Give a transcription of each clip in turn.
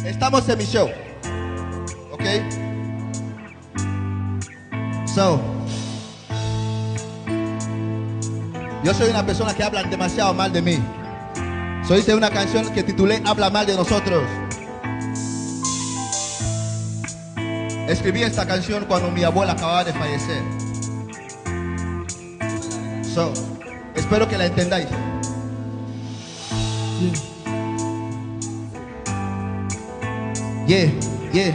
Estamos en mi show, ¿ok? So, yo soy una persona que habla demasiado mal de mí. So hice una canción que titulé Habla mal de nosotros. Escribí esta canción cuando mi abuela acababa de fallecer. So, espero que la entendáis. Yeah.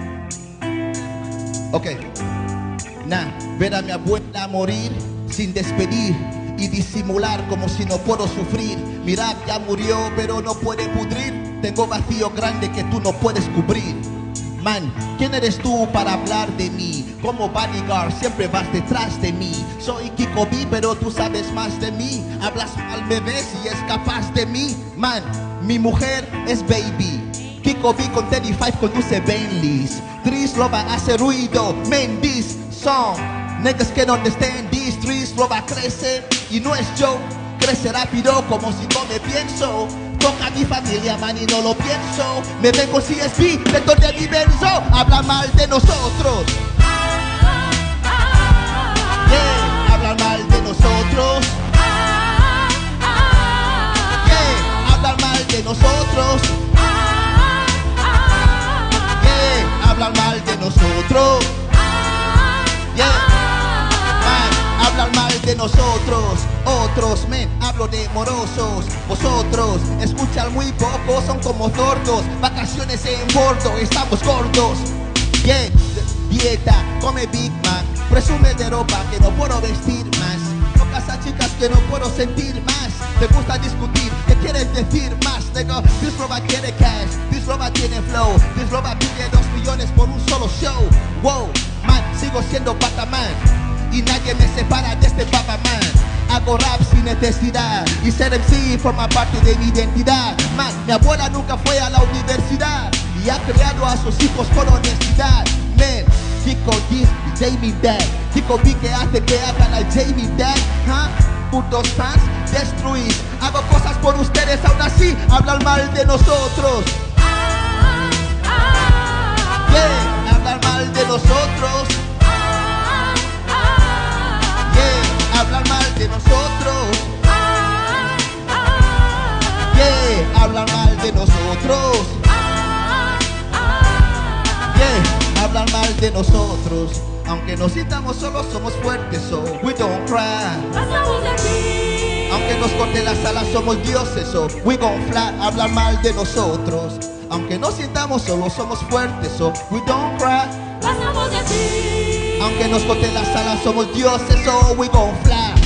Ok. Ver a mi abuela morir sin despedir y disimular como si no puedo sufrir. Mi rap ya murió pero no puede pudrir. Tengo vacío grande que tú no puedes cubrir. Man, ¿quién eres tú para hablar de mí? Como bodyguard siempre vas detrás de mí. Soy Kiko B, pero tú sabes más de mí. Hablas mal, me ves y escapas de mí. Man, mi mujer es Baby. Kiko B con 35 conduce Bentleys. Trees Loba hace ruido. Man, this song niggas can't understand this. Trees Loba crece y no es joke. Crece rápido como si no me pienso. Toca a mi familia, man, y no lo pienso. Me ven con CSP, sector de diverso. Habla mal de nosotros. Yeah, hablan mal de nosotros. Yeah, hablan mal de nosotros. Yeah, hablan mal de nosotros. Yeah, man, hablan mal de nosotros. Otros, men, hablo de morosos. Vosotros, escuchan muy poco, son como sordos. Vacaciones en bordo, estamos gordos. Yeah, dieta, come Big Mac. Presume de ropa que no puedo vestir más. Tocas a chicas que no puedo sentir más. Te gusta discutir, ¿qué quieres decir más? Nigga, this roba quiere cash, this roba tiene flow. This roba pide 2 millones por un solo show. Wow, man, sigo siendo Pataman y nadie me separa de este Papa Man. Hago rap sin necesidad y ser MC forma parte de mi identidad. Man, mi abuela nunca fue a la universidad y ha criado a sus hijos con honestidad. Man, Kiko this y Jamie Dad. Kiko B que hace que hagan al Jamie Dad. Putos fans, destruís. Hago cosas por ustedes, aún así hablan mal de nosotros. Yeah, hablan mal de nosotros. Yeah, hablan mal de nosotros. Yeah, hablan mal de nosotros. Yeah, hablan mal de nosotros. Aunque nos sintamos solos, somos fuertes, so we don't cry. Pasamos de aquí. Aunque nos corte las alas, somos dioses, so we gon' fly. Hablan mal de nosotros. Aunque nos sintamos solos, somos fuertes, so we don't cry. Pasamos de aquí. Aunque nos corte las alas, somos dioses, so we gon' fly.